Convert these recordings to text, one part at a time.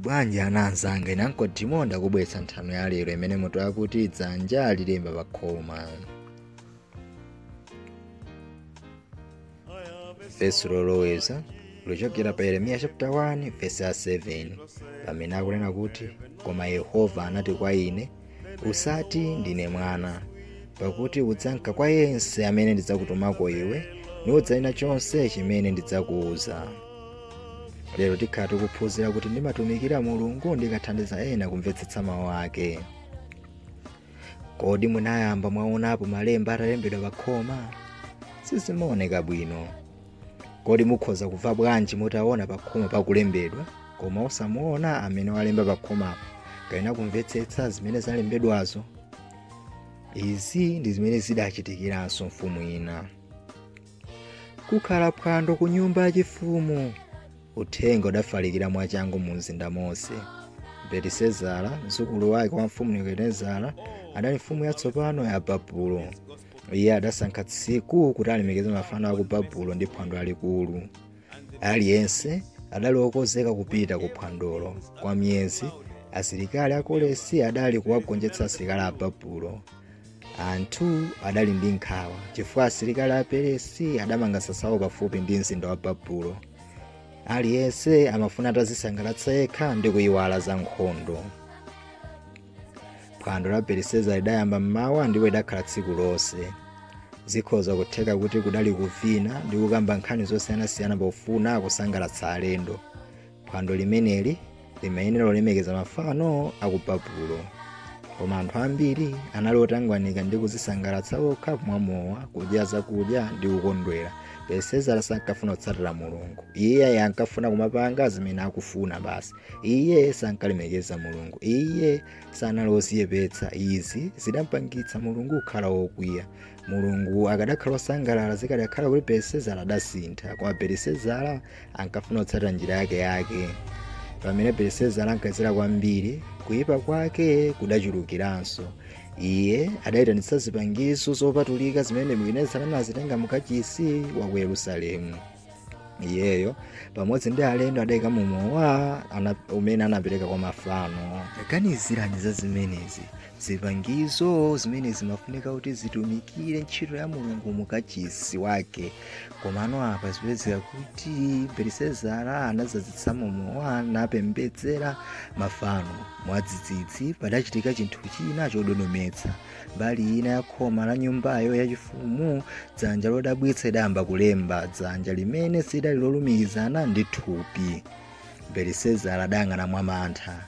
Bwanji ananzanga inankotimo ndakubweretsa nthano ya lero imene mutu akuti Dzanja Lilemba pa Khoma. Verse loloweza luchokera pa Yeremiya chapter 1 verse ya 7 pamene akunena kuti koma Yehova anati kwa ine, usati ndine mwana, pakuti udzanka kwa yense amene ndidzakutumako iwe nudzanena chonse chimene ndidzakuwuza. Lero tikhala tikuphunzira kuti ndimatumikira Mulungu ndikathandiza ena kumvetsetsa mawu ake. Kodi munayamba mwaonapo malemba atalembedwa pa khoma? Sizimaoneka bwino. Kodi mukhoza kumva bwanji mutaona pa khoma pakulembedwa koma osamuona amene walemba pa khomapo kapena kumvetsetsa zimene zalembedwazo? Izi ndi zimene zidachitikiranso mfumu ina. Kukhala phwando ku nyumba yachifumu. Uthenga udafalikira mwachangu mu mzinda monse. Belisazara mzukulu wake wa mfumu Nebukadinezara adali mfumu yatsopano ya Babulo. Iye adasankha tsiku kuti alemekeze mafano a ku Babulo ndi phwando lalikulu. Aliyense adali okonzeka kupita ku phwandolo. Kwa miyezi asilikali akolesi adali kuwagonjetsa asilikali a Babulo. Anthu adali ndi nkhawa chifukwa asilikali a Peresi adamanga sasawo pafupi ndi mzinda wa Babulo. Aliyense amafuna atazisangalatsa yekha ndi kuyiwala za nkhondo. Phwando la Belisazara lidayamba mmawa ndipo lidakhala tsiku lonse. Zikhoza kutheka kuti kudali kuvina ndi kukamba nkhani zosiyanasiyana pofuna kusangalatsa alendo. Phwando limeneli limayenera kulemekeza mafano a ku Babulo. Koma anthu ambiri anali otangwanika ndi kuzisangalatsa okha kumwa mowa, kudya zakudya ndi kukondwera. Belisazara sankafuna kutsatira Mulungu. Iye ankafuna kumapanga zimene akufuna basi. Iye sankalemekeza Mulungu. Iye sanali oziyepetsa. Izi zidampangitsa Mulungu kukhala wokwiya. Mulungu akadakhala osangalala zikadakhala kuti Belisazara adasintha, koma Belisazara ankafuna kutsatira njira yake. Pamene Belisazara ankazira kwambiri, kuyipa kwake kudachulukiranso. Iye adayitanitsa zipangizo zopatulika zimene Nebukadinezara anazitenga mukachisi wa ku Yerusalemu. Iyeyo pamodzi ndi alendo adayika mu mowa umene anapereka kwa mafano. Ganizirani za zimenezi. Zipangizo zimene zimafunika kuti zitumikire ntchito ya Mulungu mukachisi wake. Komano apa zipezeka kuti Belisazara anazadzitsa mu mowa napembedzera mafano. Mwadzidzidzi padachitika chinthu china chododometsa. Mbali ina ya khoma la nyumbayo yachifumu dzanja lodabwitsa lidayamba kulemba, dzanja limene sidali lolumikizana ndi thupi. Belisazara adayang'ana mwamantha.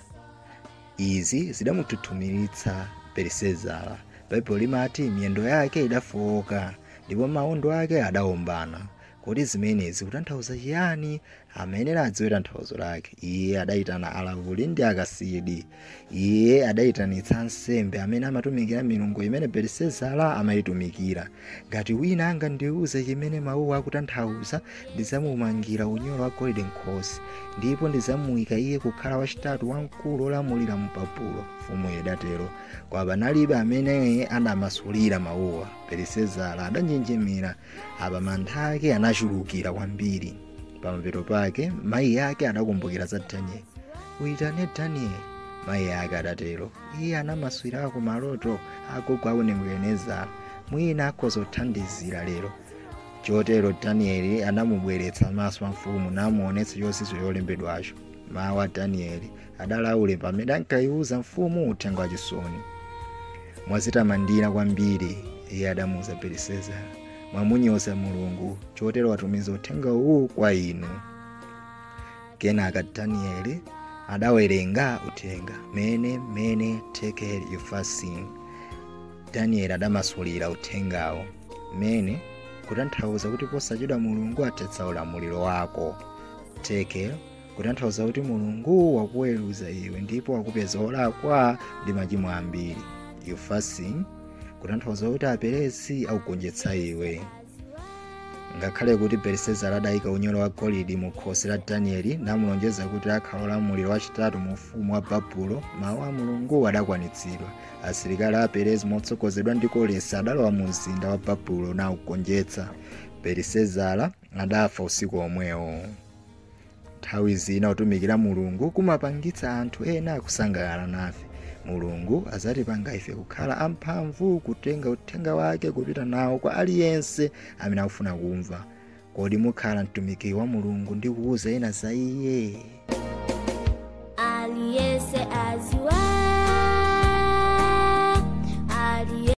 Izi zidamuthuthumilitsa Belisazara. Baibulo limati miyendo yake idafowoka ndipo mawondo ake adawombana. Kodi zimenezi kutanthauza chiyani? Amayenera adziwe tanthauzo lake. Iye adayitana alavuli ndi akasidi. Iye adayitanitsa nsembe amene amatumikira milungu imene Belisazara amayitumikira. Ngati wina angandiuze chimene mawu akutanthauza, ndidzamumangira unyolo wa golide nkhosi ndipo ndidzamuyika iye kukhala wachitatu wamkulu olamulira mu Babulo. Mfumu idatero. Kwa panalibe amene anamasulira mawuwa. Belisazara adanjenjemera. Apa mantha ake anachulukira kwambiri. Pamapeto pake mayi yake adakumbukira za Danieli. Uitane Danieli. Mayi yake adatero. Iye anamaswirako maloto agogo aku Nebukadinezara. Mwina akhoza kuthandizira lero. Chotero Danieli anamubweretsa maso a mfumu namuonetsa chonsecho cholembedwacho. Mawu a Danieli adalaule pamene ankayiwuza mfumu uthenga wachisoni. Mwazitamandira kwambiri, iye adamuwuza Belisazara. Mwamunyoza Mulungu, chotero watumiza uthenga uwu kwa inu. Kenaka Danieli adawerenga uthenga. MENE MENE TEKEL UPHARSIN. Danieli adamasulira uthengawo. MENE kutanthauza kuti posachedwa Mulungu athetsa ulamuliro wako. TEKEL kutanthauza kuti Mulungu wakuweruza iwe ndipo wakupeza olakwa ndi machimo ambiri. UPHARSIN kutanthauza kuti aperesi akugonjetsa iwe. Ngakhale kuti Belisazara adayika unyolo wa golide mu khosi la Danieli namulonjeza kuti akhala olamulira wachitatu mu ufumu wa Babulo, mawu a Mulungu adakwanitsidwa. Asilikali a Peresi motsogozedwa ndi Kolesi adalowa mu mzinda wa Babulo nawugonjetsa. Belisazara adafa usiku omwewo. nthawi zina kutumikira Mulungu kumapangitsa anthu ena kusangalala nafe. Mulungu azatipanga ife kukhala amphamvu kutenga uthenga wake kupita nawo kwa aliyense amene akufuna kumva. Kodi mukhala mtumiki wa Mulungu ndi kuwuza ena za iye? Aliyense aziwe